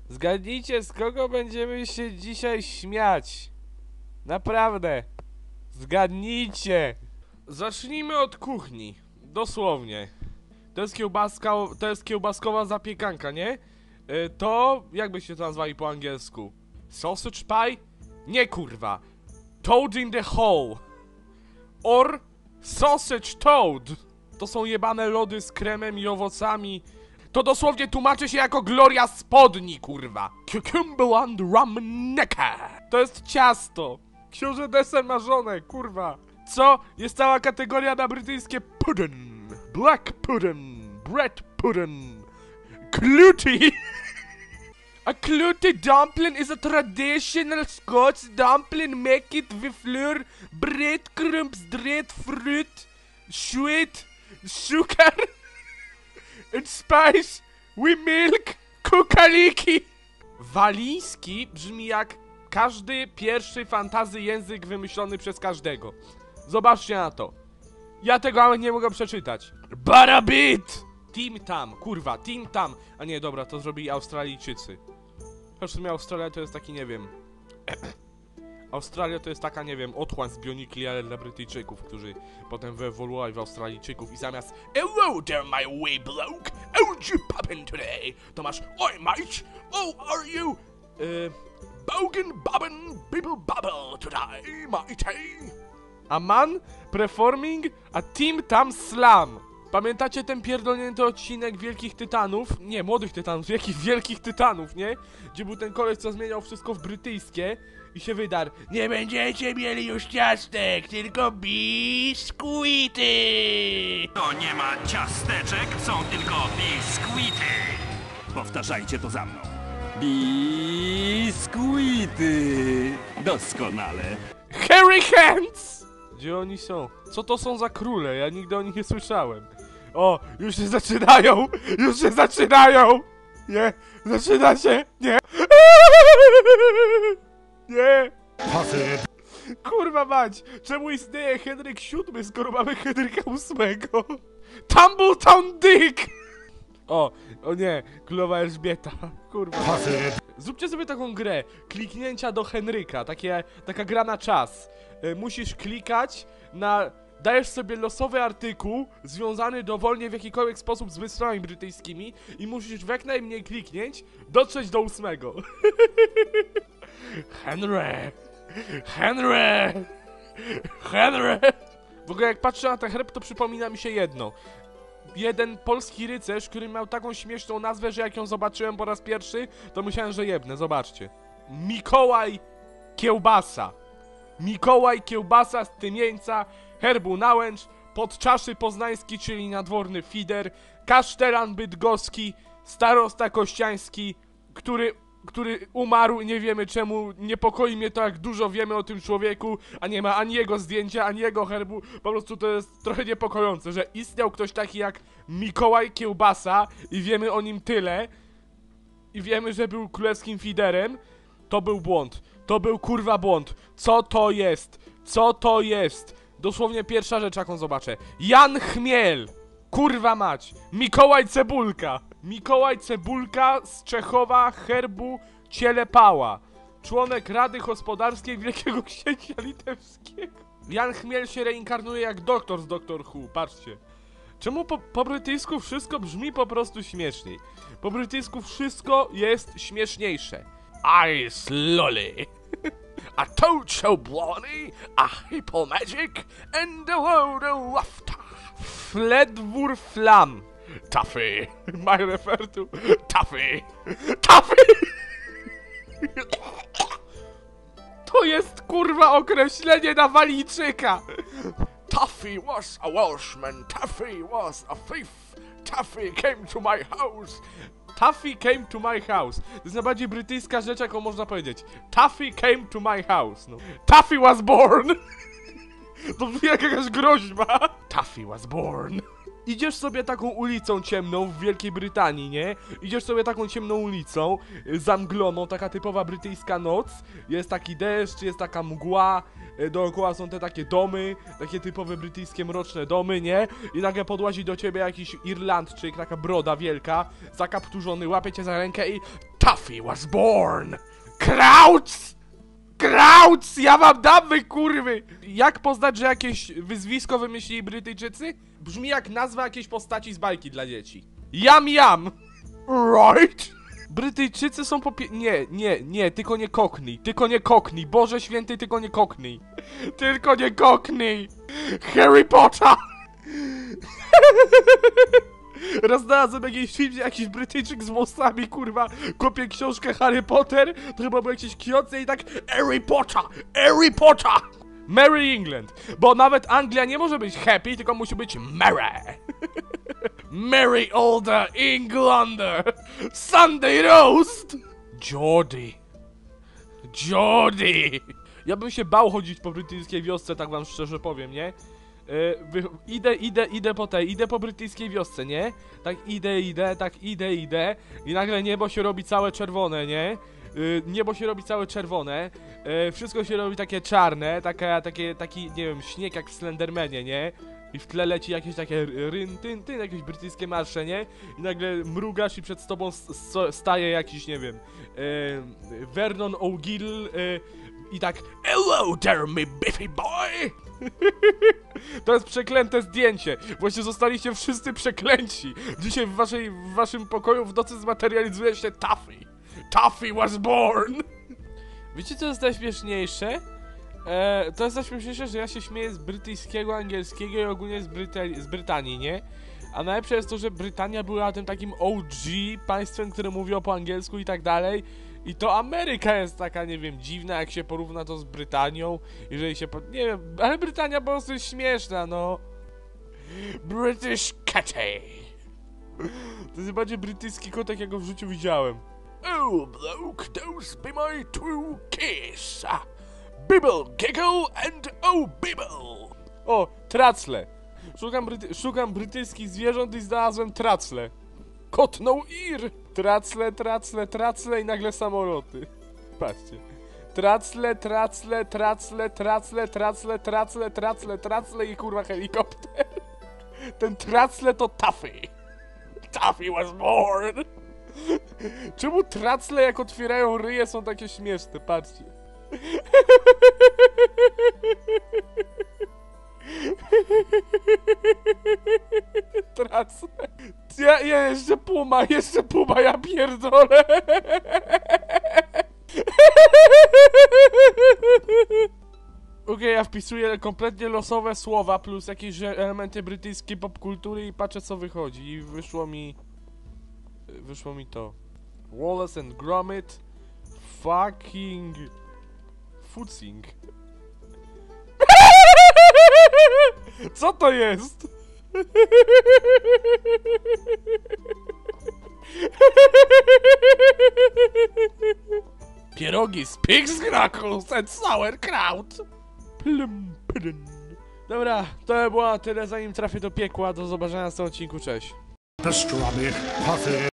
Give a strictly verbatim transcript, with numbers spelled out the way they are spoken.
Zgadnijcie, z kogo będziemy się dzisiaj śmiać. Naprawdę. Zgadnijcie. Zacznijmy od kuchni. Dosłownie. To jest kiełbaska, to jest kiełbaskowa zapiekanka, nie? Yy, to, jak byście to nazwali po angielsku? Sausage pie? Nie, kurwa. Toad in the hole. Or sausage toad. To są jebane lody z kremem i owocami. To dosłownie tłumaczy się jako gloria spodni, kurwa. Cucumberland Ramneka. To jest ciasto. Książę Deser ma żonę, kurwa. Co? Jest cała kategoria na brytyjskie pudding, black pudding, bread pudding, cluty. A cluty dumpling is a traditional Scots dumpling make it with flour, breadcrumbs, dried fruit, sweet, sugar, and spice with milk, kukaliki. Walijski brzmi jak każdy pierwszy fantasy język wymyślony przez każdego. Zobaczcie na to. Ja tego nawet nie mogę przeczytać. Barabit! Tim Tam, kurwa, Tim Tam. A nie, dobra, to zrobili Australijczycy. Chociaż w sumie Australia to jest taki, nie wiem... Australia to jest taka, nie wiem, otchłań z Bionikli, ale dla Brytyjczyków, którzy potem wyewoluowali w Australijczyków i zamiast hello there my way bloke, how you poppin' today? To masz oi mate, oh are you? Yy... Bogan bobbin bibble bubble today, matey. A man performing a Tim Tam Slam. Pamiętacie ten pierdolnięty odcinek Wielkich Tytanów? Nie, Młodych Tytanów, jakich Wielkich Tytanów, nie? Gdzie był ten koleś, co zmieniał wszystko w brytyjskie i się wydarł. Nie będziecie mieli już ciastek, tylko biskuity. To nie ma ciasteczek, są tylko biskuity. Powtarzajcie to za mną. Biskuity. Doskonale. Hairy Hands! Gdzie oni są? Co to są za króle? Ja nigdy o nich nie słyszałem. O, już się zaczynają! Już się zaczynają! Nie, zaczyna się! Nie! Nie! Kurwa mać! Czemu istnieje Henryk siódmy, skoro mamy Henryka ósmego? Tumbletown Dick! O, o nie, królowa Elżbieta. Kurwa. Zróbcie sobie taką grę. Kliknięcia do Henryka. Takie, taka gra na czas. Y, musisz klikać na... Dajesz sobie losowy artykuł związany dowolnie w jakikolwiek sposób z wyspami brytyjskimi i musisz w jak najmniej kliknięć dotrzeć do ósmego. Henry! Henry! Henry! W ogóle jak patrzę na ten herb, to przypomina mi się jedno. Jeden polski rycerz, który miał taką śmieszną nazwę, że jak ją zobaczyłem po raz pierwszy, to myślałem, że jebnę. Zobaczcie. Mikołaj Kiełbasa. Mikołaj Kiełbasa z Tymieńca, herbu Nałęcz, Podczaszy Poznański, czyli nadworny fider, kasztelan bydgoski, starosta kościański, który, który umarł, nie wiemy czemu, niepokoi mnie to, jak dużo wiemy o tym człowieku, a nie ma ani jego zdjęcia, ani jego herbu. Po prostu to jest trochę niepokojące, że istniał ktoś taki jak Mikołaj Kiełbasa i wiemy o nim tyle i wiemy, że był królewskim fiderem. To był błąd. To był kurwa błąd. Co to jest? Co to jest? Dosłownie pierwsza rzecz, jaką zobaczę. Jan Chmiel! Kurwa mać! Mikołaj Cebulka! Mikołaj Cebulka z Czechowa, herbu Cielepała. Członek Rady Gospodarskiej Wielkiego Księcia Litewskiego. Jan Chmiel się reinkarnuje jak doktor z Doctor Who, patrzcie. Czemu po, po brytyjsku wszystko brzmi po prostu śmieszniej? Po brytyjsku wszystko jest śmieszniejsze. Ice lolly. A toad so blonny, a hippo magic, and a load of laughter. Fledwór flam. Taffy. I refer to Taffy. Taffy! To jest kurwa określenie na Walijczyka. Taffy was a Welshman. Taffy was a thief. Taffy came to my house. Taffy came to my house. To jest najbardziej brytyjska rzecz, jaką można powiedzieć. Taffy came to my house. No. Taffy was born. To brzmi jak jakaś groźba. Taffy was born. Idziesz sobie taką ulicą ciemną w Wielkiej Brytanii, nie? Idziesz sobie taką ciemną ulicą, zamgloną, taka typowa brytyjska noc. Jest taki deszcz, jest taka mgła, dookoła są te takie domy, takie typowe brytyjskie mroczne domy, nie? I nagle podłazi do ciebie jakiś Irlandczyk, taka broda wielka, zakapturzony, łapie cię za rękę i Tuffy was born. Krauts! Krauts! Ja wam dam, wy kurwy! Jak poznać, że jakieś wyzwisko wymyślili Brytyjczycy? Brzmi jak nazwa jakiejś postaci z bajki dla dzieci. Jam jam! Right? Brytyjczycy są popie... Nie, nie, nie, tylko nie Cockney. Tylko nie Cockney. Boże święty, tylko nie Cockney. Tylko nie Cockney! Harry Potter! Raz znalazłem jakiś film, gdzie jakiś Brytyjczyk z włosami, kurwa, kopie książkę Harry Potter, to chyba był jakiś kioce i tak Harry Potter! Harry Potter! Merry England! Bo nawet Anglia nie może być happy, tylko musi być merry! Merry older Englander! Sunday roast! Geordie! Geordie! Ja bym się bał chodzić po brytyjskiej wiosce, tak wam szczerze powiem, nie? Yy, wy... Idę, idę, idę po tej, idę po brytyjskiej wiosce, nie? Tak idę, idę, tak idę, idę i nagle niebo się robi całe czerwone, nie? Yy, niebo się robi całe czerwone, yy, wszystko się robi takie czarne, taka, takie, taki, nie wiem, śnieg jak w Slendermanie, nie? I w tle leci jakieś takie ryn, tyn, tyn, jakieś brytyjskie marsze, nie? I nagle mrugasz i przed tobą staje jakiś, nie wiem, yy, Vernon O'Gill yy, i tak hello there, me biffy boy! To jest przeklęte zdjęcie. Właśnie zostaliście wszyscy przeklęci. Dzisiaj w, waszej, w waszym pokoju w nocy zmaterializuje się Tuffy. Tuffy was born! Wiecie co jest najśmieszniejsze? Eee, to jest najśmieszniejsze, że ja się śmieję z brytyjskiego, angielskiego i ogólnie z, Bryte z Brytanii, nie? A najlepsze jest to, że Brytania była tym takim O G państwem, które mówiło po angielsku i tak dalej. I to Ameryka jest taka, nie wiem, dziwna, jak się porówna to z Brytanią. Jeżeli się po... nie wiem, ale Brytania po prostu jest śmieszna, no. British Catty. To jest bardziej brytyjski kotek, jak go w życiu widziałem. Oh, bloke, those be my two kids. Bibble, giggle and oh, bibble. O, tracle. Szukam, bryty szukam brytyjskich zwierząt i znalazłem tracle. Kot no ear. Tracle, tracle, tracle i nagle samoloty. Patrzcie. Tracle, tracle, tracle, tracle, tracle, tracle, tracle, tracle i kurwa helikopter. Ten tracle to Tuffy. Tuffy was born. Czemu tracle jak otwierają ryje są takie śmieszne? Patrzcie. Tracle. Ja, ja jeszcze puma, jeszcze puma, ja pierdolę. Okej, okay, ja wpisuję kompletnie losowe słowa plus jakieś elementy brytyjskiej popkultury i patrzę co wychodzi. I wyszło mi... Wyszło mi to. Wallace and Gromit. Fucking... Futsing. Co to jest? Pierogi z pigs knuckles and sauerkraut. Plum, plum. Dobra, to by było tyle, zanim trafię do piekła. Do zobaczenia w następnym odcinku, cześć. Pastrami, Puffy.